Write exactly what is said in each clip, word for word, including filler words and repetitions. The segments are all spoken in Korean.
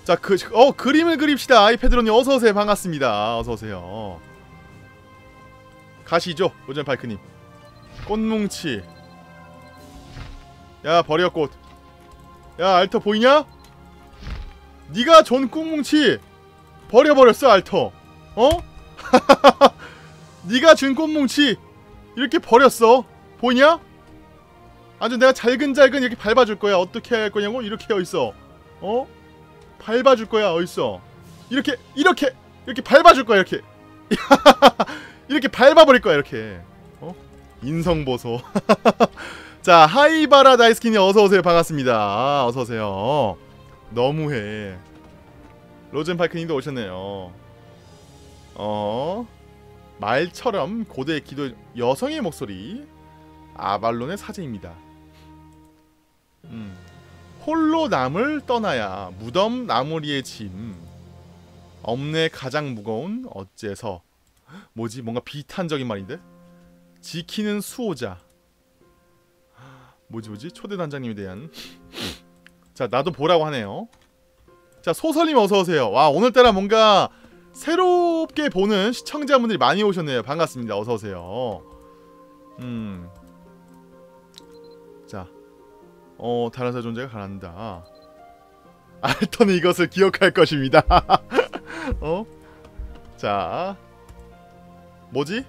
자, 그, 어, 그림을 그립시다. 아이패드로님 어서오세요. 반갑습니다. 어서오세요. 가시죠, 로젠파이크님. 꽃뭉치. 야, 버려 꽃. 야, 알터 보이냐? 니가 존 꽃뭉치 버려버렸어, 알터. 어? 니가 준 꽃뭉치 이렇게 버렸어. 보이냐? 아주 내가 잘근잘근 이렇게 밟아줄 거야. 어떻게 할 거냐고? 이렇게 어딨어. 어? 밟아줄 거야. 어딨어. 이렇게 이렇게 이렇게 밟아줄 거야. 이렇게 이렇게 밟아버릴 거야. 이렇게. 어? 인성보소. 자, 하이바라 다이스키님 어서오세요. 반갑습니다. 아, 어서오세요. 너무해. 로젠파이크님도 오셨네요. 어? 말처럼 고대 기도 여성의 목소리. 아발론의 사제입니다. 음. 홀로 남을 떠나야 무덤 나무리의 짐. 엄내 가장 무거운 어째서. 뭐지? 뭔가 비탄적인 말인데? 지키는 수호자. 뭐지 뭐지? 초대 단장님에 대한. 자, 나도 보라고 하네요. 자, 소설님 어서오세요. 와, 오늘따라 뭔가 새롭게 보는 시청자분들이 많이 오셨네요. 반갑습니다. 어서오세요. 음. 자, 어, 다른 존재가 가난다. 알터는 이것을 기억할 것입니다. 어? 자, 뭐지?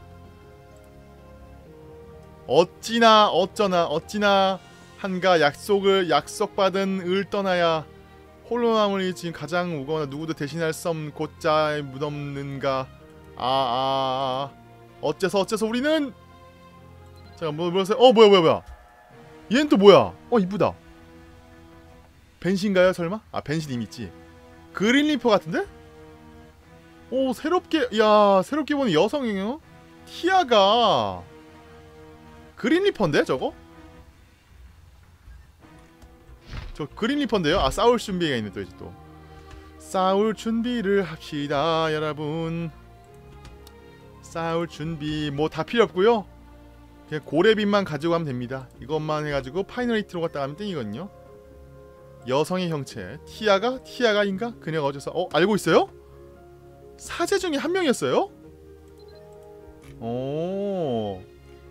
어찌나 어쩌나 어찌나 한가 약속을 약속받은 을 떠나야 홀로 남으니 지금 가장 무거거나 누구도 대신할 수 없는 곧자의 무덤는가. 아, 아, 아, 어째서 어째서 우리는. 잠깐 뭐 뭐였어요? 어, 뭐야 뭐야 뭐야. 얘는 또 뭐야? 어, 이쁘다. 벤신가요 설마? 아, 벤신 이미 있지. 그린리퍼 같은데? 오, 새롭게. 야, 새롭게 보는 여성이요? 티아가 그린리퍼인데 저거? 저 그린리퍼인데요? 아, 싸울 준비가 있네 또 이제 또. 싸울 준비를 합시다 여러분. 싸울 준비 뭐 다 필요 없고요. 그냥 고래빛만 가지고 가면 됩니다. 이것만 해가지고 파이널리티로 갔다 가면 땡이거든요. 여성의 형체 티아가? 티아가인가? 그녀가 어째서. 어? 알고 있어요? 사제 중에 한 명이었어요? 오,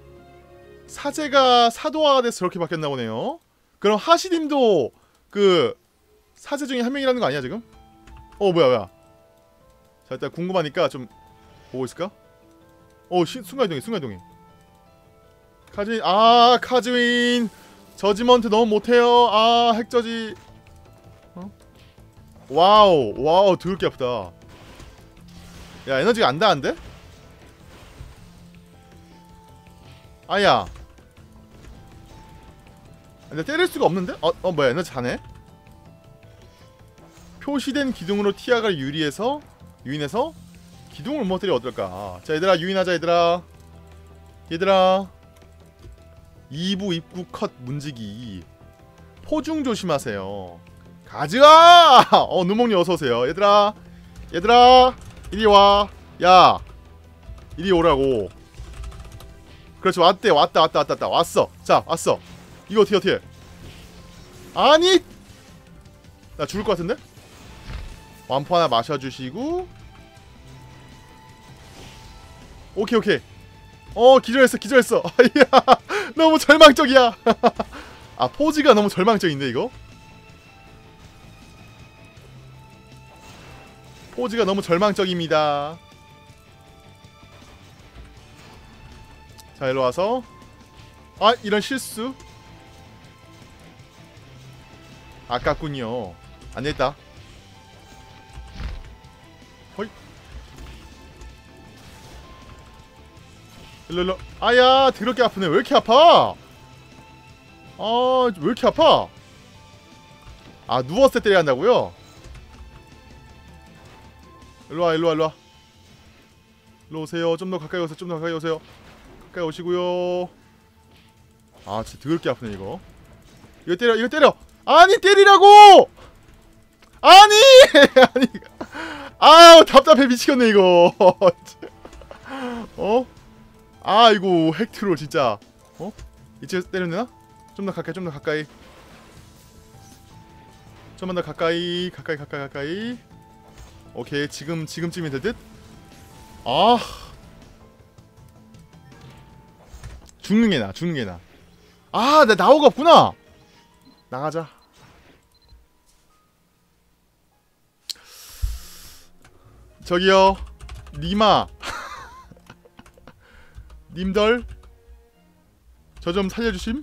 사제가 사도화가 돼서 저렇게 바뀌었나 보네요. 그럼 하시님도 그 사제 중에 한 명이라는 거 아니야 지금? 어, 뭐야 뭐야. 자, 일단 궁금하니까 좀 보고 있을까? 어, 시, 순간이동해 순간이동해. 카즈윈. 아, 카즈윈 저지먼트 너무 못해요. 아, 핵저지. 어? 와우 와우 더럽게 아프다. 야, 에너지가 안 닿은데? 아야. 근데 때릴 수가 없는데? 어, 어 뭐야, 에너지 자네? 표시된 기둥으로 티아가 유리해서 유인해서 기둥을 못 때려 어떨까? 자, 얘들아 유인하자 얘들아. 얘들아. 이 부 입구 컷 문지기. 포중 조심하세요. 가즈아! 어, 누몽님 어서오세요. 얘들아. 얘들아. 이리 와. 야. 이리 오라고. 그렇지, 왔대. 왔다 왔다 왔다 왔다. 왔어. 자, 왔어. 이거 어떻게 어떻게. 아니. 나 죽을 것 같은데? 완포 하나 마셔주시고. 오케이 오케이. 어, 기절했어 기절했어. 이야, 너무 절망적이야. 아, 포즈가 너무 절망적인데 이거? 포즈가 너무 절망적입니다. 자, 일로 와서. 아, 이런 실수. 아깝군요. 안됐다. 허이. 일로 일로. 아야, 더럽게 아프네. 왜 이렇게 아파? 아, 왜 이렇게 아파? 아, 누웠을 때 때려야 한다고요? 일로와 일로와 일로와. 일로 오세요. 좀 더 가까이 오세요. 좀 더 가까이 오세요. 가까이 오시고요. 아, 진짜 더럽게 아프네 이거. 이거 때려 이거 때려. 아니, 때리라고! 아니! 아니. 아우, 답답해 미치겠네 이거. 어? 아이고, 핵트롤 진짜. 어? 이쯤에서 때리면 되나? 좀 더 가까이 좀 더 가까이. 좀만 더 가까이 가까이 가까이 가까이. 오케이 지금 지금쯤이 될 듯. 아 죽는 게 나, 죽는 게 나. 아, 내 나오가 없구나. 나가자. 저기요, 니마. 님들, 저 좀 살려주심.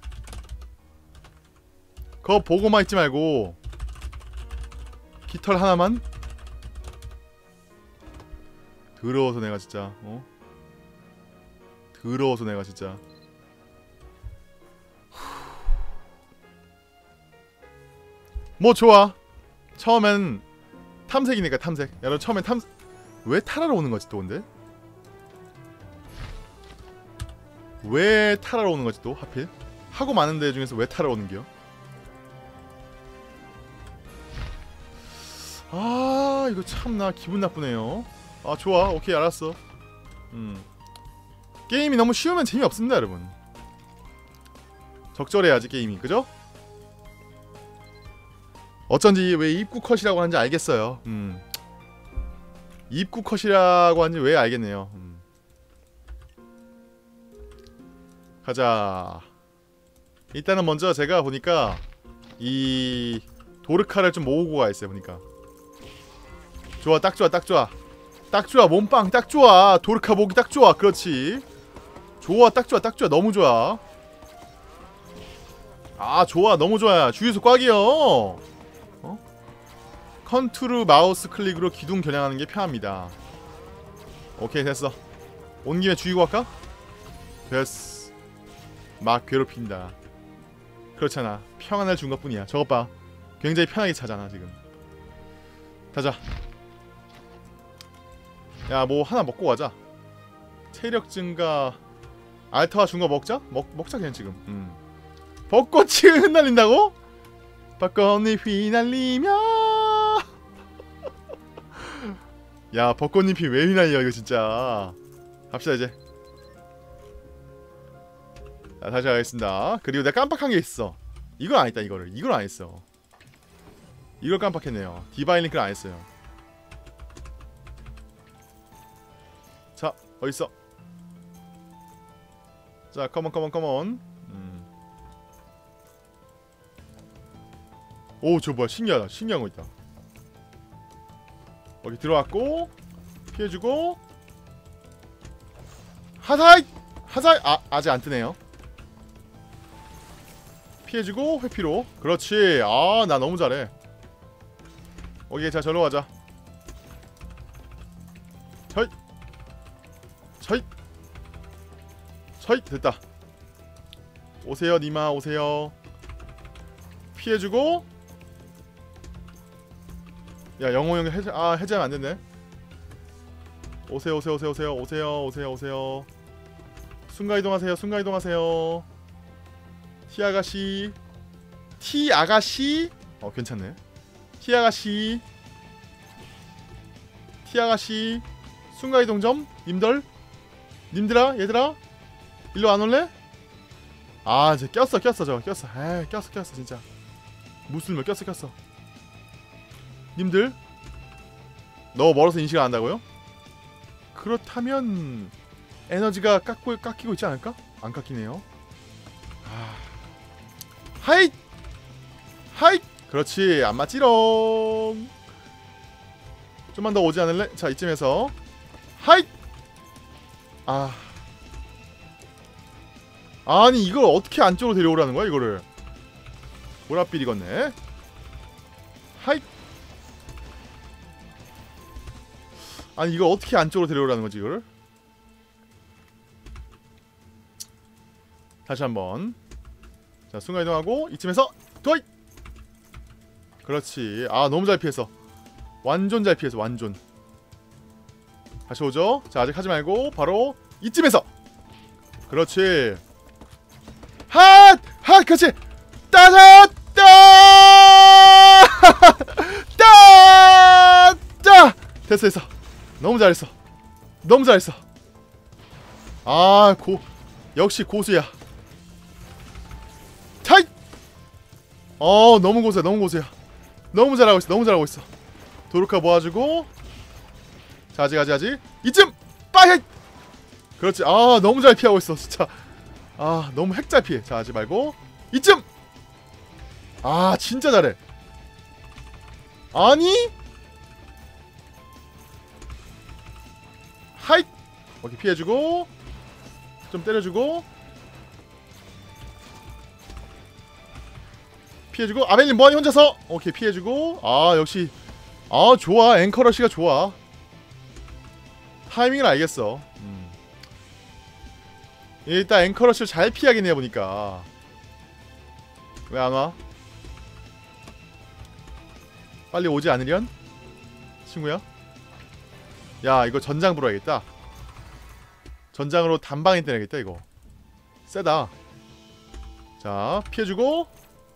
그거 보고만 있지 말고 깃털 하나만. 더러워서 내가 진짜 어? 더러워서 내가 진짜. 뭐 좋아. 처음엔 탐색이니까 탐색. 여러분 처음엔 탐... 왜 타라로 오는 거지 또 근데? 왜 타라로 오는 거지 또 하필? 하고 많은 데 중에서 왜 타라로 오는겨? 아 이거 참나 기분 나쁘네요. 아 좋아 오케이 알았어. 음 게임이 너무 쉬우면 재미없습니다 여러분. 적절해야지 게임이 그죠? 어쩐지 왜 입구 컷이라고 하는지 알겠어요. 음 입구 컷이라고 하는지 왜 알겠네요. 음. 가자. 일단은 먼저 제가 보니까 이 도르카를 좀 모으고 가 있어요 보니까. 좋아 딱 좋아 딱 좋아 딱 좋아 몸빵 딱 좋아. 도르카 모기 딱 좋아. 그렇지 좋아 딱 좋아 딱 좋아 너무 좋아. 아 좋아 너무 좋아. 주유소 꽉이요. 어? 컨트롤 마우스 클릭으로 기둥 겨냥하는 게 편합니다. 오케이 됐어. 온 김에 죽이고 갈까? 됐어. 막 괴롭힌다. 그렇잖아 평안을 준 것뿐이야. 저것 봐 굉장히 편하게 차잖아 지금. 가자. 야 뭐 하나 먹고 가자. 체력 증가. 알타와 준 거 먹자? 먹, 먹자 그냥 지금. 음. 벚꽃이 흩날린다고? 벚꽃이 휘날리며. 야 벚꽃잎이 왜 휘날려 이거 진짜. 갑시다 이제. 자 다시 가겠습니다. 그리고 내가 깜빡한 게 있어. 이걸 안 했다 이거를. 이걸 안 했어. 이걸 깜빡했네요. 디바인 링크를 안 했어요. 자 어딨어. 자 컴온 컴온 컴온. 음. 오 저 뭐야 신기하다. 신기한 거 있다. 여기 들어왔고 피해주고 하사이 하사이. 아 아직 안 뜨네요. 피해주고 회피로. 그렇지. 아 나 너무 잘해. 오케이 자 절로 가자. 헐 헐 헐 됐다. 오세요 니마 오세요. 피해주고. 야 영호형 해제 아 해제하면 안됐네. 오세요 오세요 오세요 오세요 오세요 오세요 오세요. 순간이동하세요 순간이동하세요. 티아가씨 티아가씨. 어 괜찮네. 티아가씨 티아가씨 순간이동 좀. 님들 님들아 얘들아 일로 안 올래? 아 이제 꼈어 꼈어 저거 꼈어. 에이 꼈어 꼈어 진짜. 무슬며 꼈어 꼈어. 님들 너무 멀어서 인식 안 한다고요? 그렇다면 에너지가 깎고, 깎이고 있지 않을까? 안 깎이네요. 아... 하잇! 하잇! 그렇지 안 맞지롱. 좀만 더 오지 않을래? 자 이쯤에서 하잇! 아... 아니 이걸 어떻게 안쪽으로 데려오라는 거야 이거를. 보랏빛 익었네. 하잇! 아니 이걸 어떻게 안쪽으로 데려오라는 거지 이거를. 다시 한번. 자 순간이동하고 이쯤에서 도이! 그렇지. 아 너무 잘 피했어. 완전 잘 피했어 완전. 다시 오죠. 자 아직 하지 말고 바로 이쯤에서. 그렇지. 핫! 핫! 그렇지. 따자! 따! 따! 따! 됐어 됐어. 너무 잘했어. 너무 잘했어. 아 고 역시 고수야. 타이! 어 너무 고수야 너무 고수야. 너무 잘하고 있어. 너무 잘하고 있어. 도르카 모아주고. 자, 아직 아직 아직. 이쯤! 빠이! 그렇지. 아, 너무 잘 피하고 있어. 진짜. 아, 너무 핵 잘 피해. 자, 하지 말고. 이쯤! 아, 진짜 잘해. 아니? 하이! 오케이, 피해주고. 좀 때려주고. 피해주고. 아벨린 뭐하니 혼자서? 오케이, 피해주고. 아, 역시. 아, 좋아. 앵커러쉬가 좋아. 타이밍을 알겠어. 음. 일단 앵커러쉬를 잘 피하긴 해 보니까. 왜 안 와? 빨리 오지 않으련? 친구야? 야, 이거 전장 불어야겠다. 전장으로 단방에 때려야겠다 이거. 세다. 자, 피해주고.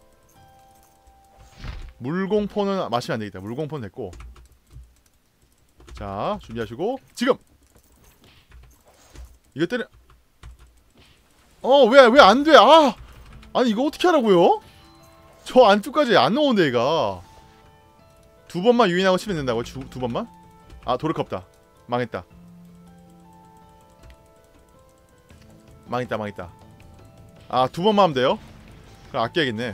물공포는 마시면 안되겠다. 물공포는 됐고. 자, 준비하시고. 지금! 이거 때려. 어, 왜, 왜 안 돼? 아! 아니, 이거 어떻게 하라고요? 저 안쪽까지 안 넣었는데, 얘가. 두 번만 유인하고 치면 된다고? 주, 두 번만? 아, 도르카 없다. 망했다. 망했다, 망했다. 아, 두 번만 하면 돼요? 그럼 아껴야겠네.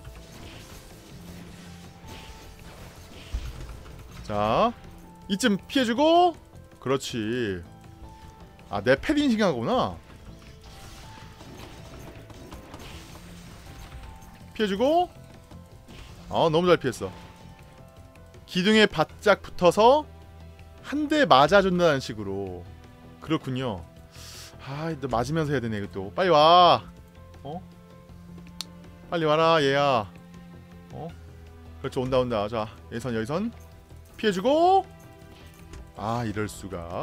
자, 이쯤 피해주고. 그렇지. 아, 내 패딩 신경하구나. 피해주고. 아, 너무 잘 피했어. 기둥에 바짝 붙어서 한 대 맞아준다는 식으로. 그렇군요. 아, 너 맞으면서 해야 되네 이것도. 빨리 와. 어? 빨리 와라 얘야. 어? 그렇지, 온다 온다. 자, 여기선 여기선 피해주고. 아, 이럴수가.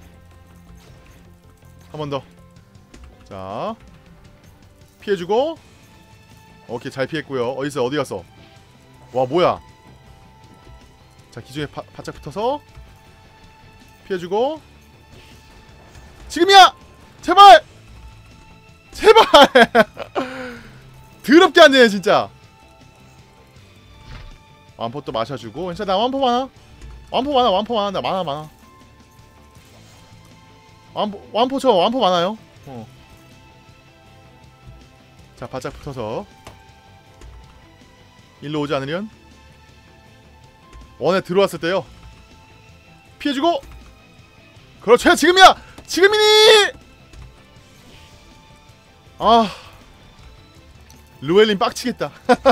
한 번 더. 자, 피해주고. 오케이, 잘 피했고요. 어디서 어디 갔어? 와, 뭐야? 자, 기둥에 바, 바짝 붙어서 피해주고. 지금이야! 제발! 제발! 더럽게 안되네 진짜. 완포 또 마셔주고. 진짜 나 완포 많아. 완포 많아. 완포 많아. 나 많아 많아. 완포 완포 저 완포 많아요. 어. 자, 바짝 붙어서. 일로 오지 않으련? 원에 들어왔을 때요. 피해주고. 그렇죠. 지금이야. 지금이니. 아, 루엘린 빡치겠다.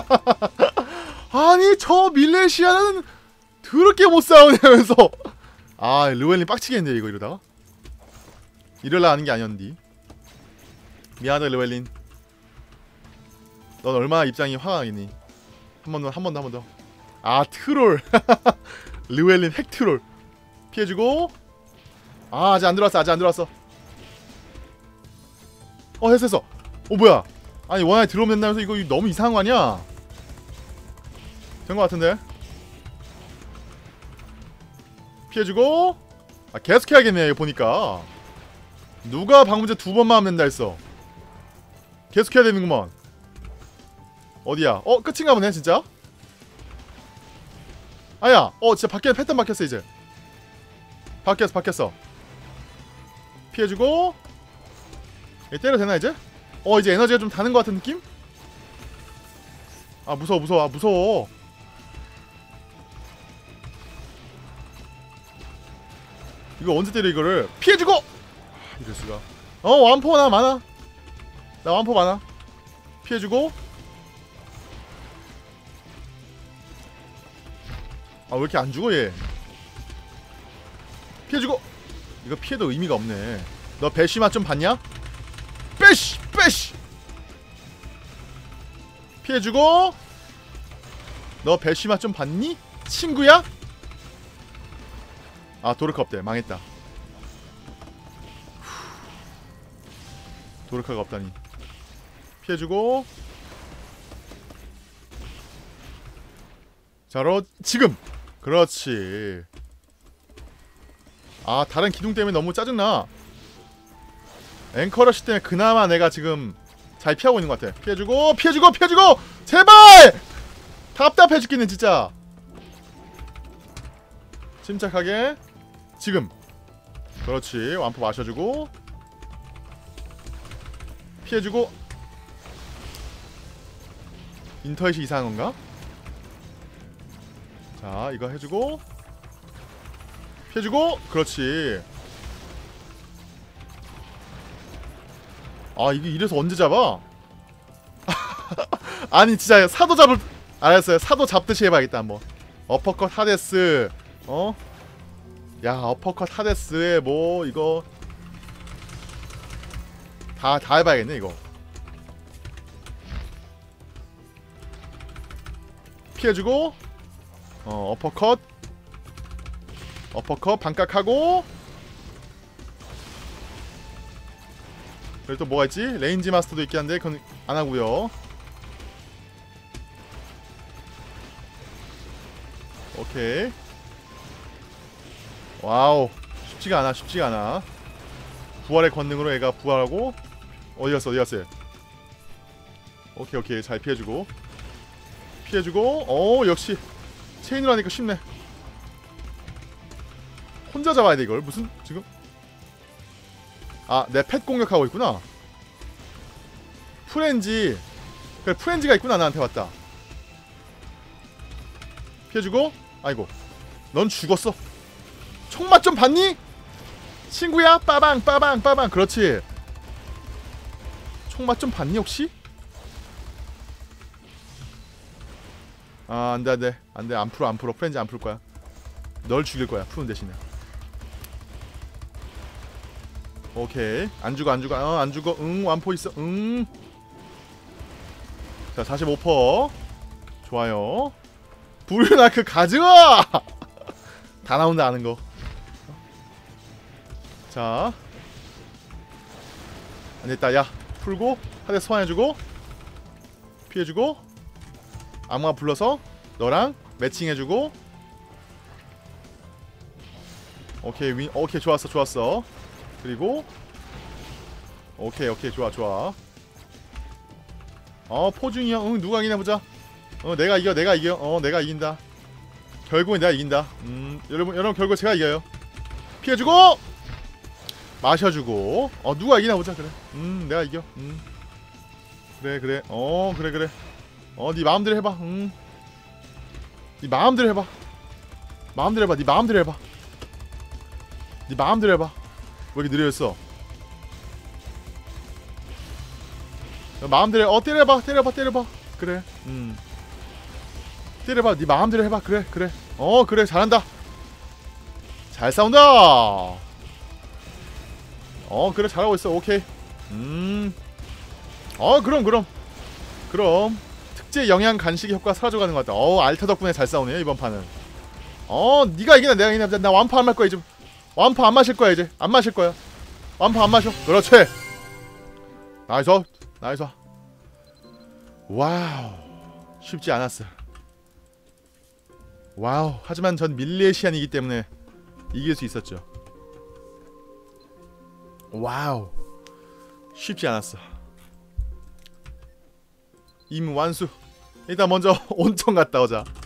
아니, 저 밀레시아는 더럽게 못 싸우냐면서. 아, 루엘린 빡치겠네 이거 이러다가. 이럴라 하는 게 아니었는데. 미안하다 루엘린. 넌 얼마나 입장이 화가 나겠니. 한 번 더, 한 번 더, 한 번 더. 아, 트롤. 르웰린 핵 트롤. 피해주고. 아, 아직 안 들어왔어. 아직 안 들어왔어. 어, 했어 했어. 어, 뭐야. 아니, 원안에 들어오면 된다면서 이거 너무 이상한 거 아니야? 된 거 같은데. 피해주고. 아, 계속 해야겠네 이거 보니까. 누가 방문제 두 번만 하면 된다 했어. 계속 해야 되는구먼. 어디야? 어, 끝인가 보네 진짜. 아야, 어 진짜 바뀌어. 패턴 바뀌었어 이제. 바뀌었어 바뀌었어. 피해주고. 얘 때려도 되나 이제? 어, 이제 에너지가 좀 다는 것 같은 느낌? 아, 무서워 무서워. 아, 무서워. 이거 언제 때려 이거를. 피해주고. 아, 이럴수가. 어, 완포 나 많아. 나 완포 많아. 피해주고. 아, 왜 이렇게 안 죽어 얘. 피해주고. 이거 피해도 의미가 없네. 너 배쉬맛 좀 봤냐? 빼쉬! 빼쉬! 피해주고. 너 배쉬맛 좀 봤니? 친구야? 아, 도르카 없대. 망했다. 도르카가 없다니. 피해주고. 자로 지금. 그렇지. 아, 다른 기둥 때문에 너무 짜증나. 앵커러쉬 때문에 그나마 내가 지금 잘 피하고 있는 것 같아. 피해주고 피해주고 피해주고. 제발! 답답해 죽겠네 진짜. 침착하게. 지금. 그렇지. 완포 마셔주고 피해주고. 인터넷이 이상한 건가? 자, 이거 해주고 피해주고. 그렇지. 아, 이게 이래서 언제 잡아? 아니 진짜 사도 잡을. 알았어요. 사도 잡듯이 해봐야겠다 한번. 어퍼컷 하데스. 어? 야, 어퍼컷 하데스에 뭐 이거 다 다 해봐야겠네 이거. 피해주고. 어, 어퍼컷 어퍼컷 반각하고. 그리고 또 뭐가 있지? 레인지 마스터도 있긴 한데 그건 안하고요. 오케이. 와우, 쉽지가 않아. 쉽지가 않아. 부활의 권능으로 얘가 부활하고. 어디갔어 어디갔어. 오케이 오케이. 잘 피해주고 피해주고. 어, 역시 체인으로 하니까 쉽네. 혼자 잡아야 돼 이걸. 무슨 지금. 아, 내 펫 공격하고 있구나. 프렌지. 그래, 프렌지가 있구나. 나한테 왔다. 피해주고. 아이고, 넌 죽었어. 총맛 좀 봤니? 친구야. 빠방 빠방 빠방. 그렇지. 총맛 좀 봤니 혹시? 아, 안돼 안돼 안돼. 안 풀어 안 풀어. 프렌지 안 풀 거야. 널 죽일 거야 푸는 대신에. 오케이. 안 죽어 안 죽어. 어, 안 죽어. 응, 완포 있어. 응. 자, 사십오 퍼센트. 좋아요. 브루나크 가즈아. 다 나온다 아는 거. 자, 안됐다. 야, 풀고 하대 소환해주고 피해주고. 악마 불러서 너랑 매칭해주고. 오케이. 윈. 오케이, 좋았어 좋았어. 그리고 오케이 오케이. 좋아 좋아. 어, 포중이야. 응, 누가 이기나 보자. 어, 내가 이겨 내가 이겨. 어, 내가 이긴다. 결국엔 내가 이긴다. 음, 여러분 여러분 결국 제가 이겨요. 피해주고 마셔주고. 어, 누가 이기나 보자. 그래. 음, 내가 이겨. 음, 그래 그래. 어, 그래 그래. 어, 네 마음대로 해봐. 음, 네 마음대로 해봐. 마음대로 해봐. 네 마음대로 해봐. 네 마음대로 해봐. 왜 이렇게 느려졌어? 마음대로 해. 어, 때려봐 때려봐 때려봐. 그래. 음, 때려봐. 네 마음대로 해봐. 그래 그래. 어, 그래. 잘한다. 잘 싸운다. 어, 그래. 잘하고 있어. 오케이. 음, 어, 그럼 그럼 그럼 특제 영양 간식 효과 사라져가는 것 같다. 어, 알타 덕분에 잘 싸우네 이번 판은. 어, 네가 이기나 내가 이기나. 나 완파 안 말 거야 이제. 완파 안 마실 거야 이제. 안 마실 거야. 완파 안 마셔. 그렇지. 나이스 나이스. 와우, 쉽지 않았어. 와우. 하지만 전 밀레시안이기 때문에 이길 수 있었죠. 와우, 쉽지 않았어. 임완수. 일단 먼저 온천 갔다 오자.